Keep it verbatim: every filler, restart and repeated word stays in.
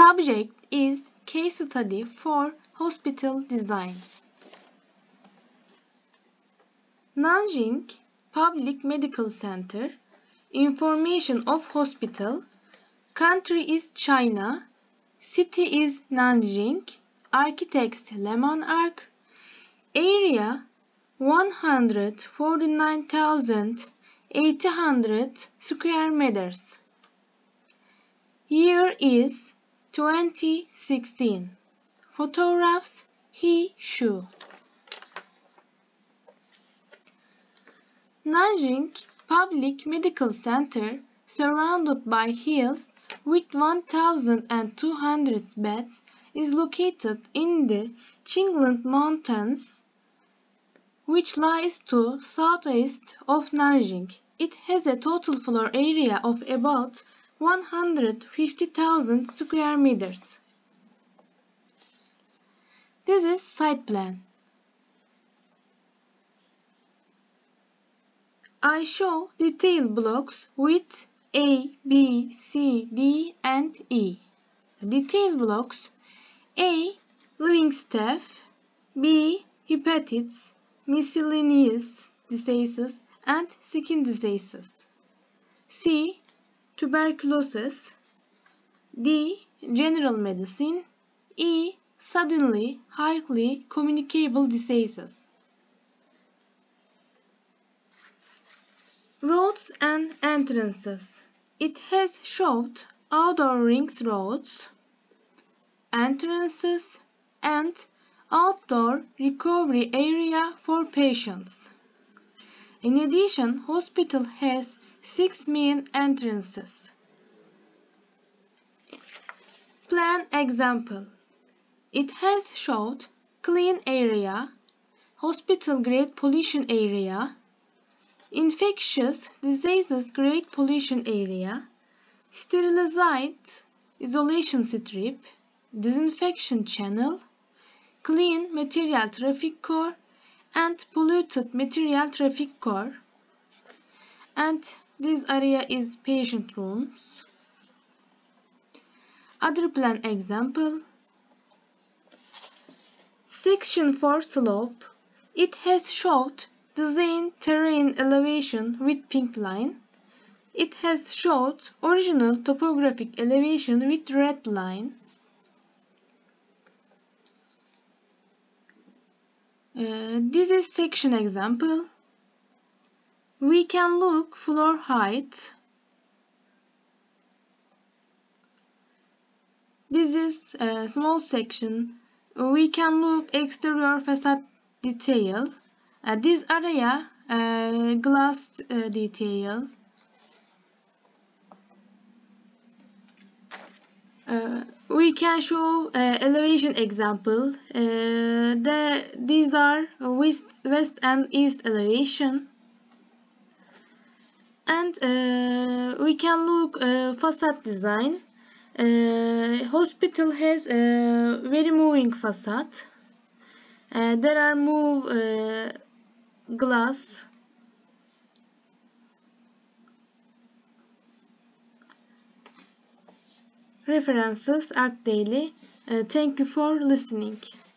Subject is case study for hospital design. Nanjing Public Medical Center. Information of hospital. Country is China. City is Nanjing. Architect Leman Arc. Area one hundred forty-nine thousand eight hundred square meters. Year is twenty sixteen. Photographs He Shu. Nanjing Public Medical Center, surrounded by hills with one thousand two hundred beds, is located in the Qingling Mountains, which lies to southeast of Nanjing. It has a total floor area of about one hundred fifty thousand square meters. This is site plan. I show detail blocks with A, B, C, D, and E. Detail blocks: A. Living staff, B. Hepatitis, miscellaneous diseases, and skin diseases, C. Tuberculosis, D. General medicine, E. Suddenly highly communicable diseases. Roads and entrances. It has showed outdoor rings roads, entrances, and outdoor recovery area for patients. In addition, hospital has six main entrances. Plan example. It has showed clean area, hospital grade pollution area, infectious diseases grade pollution area, sterilized isolation strip, disinfection channel, clean material traffic core, and polluted material traffic core. And this area is patient rooms. Other plan example. Section for slope. It has showed design terrain elevation with pink line. It has showed original topographic elevation with red line. Uh, this is section example. We can look floor height. This is a small section. We can look exterior facade detail. Uh, this area uh, glass uh, detail. Uh, we can show uh, elevation example. Uh, the, these are west, west and east elevation. And uh, we can look uh, facade design. Uh, hospital has a very moving facade. Uh, there are move uh, glass. References ArchDaily. Uh, thank you for listening.